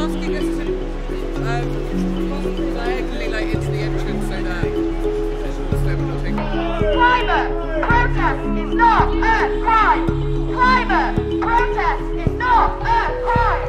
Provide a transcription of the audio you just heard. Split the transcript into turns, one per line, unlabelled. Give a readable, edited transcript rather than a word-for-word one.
asking us to diagonally like into the entrance so that we're not taking.
Climate protest is not a crime. Climate protest is not a crime.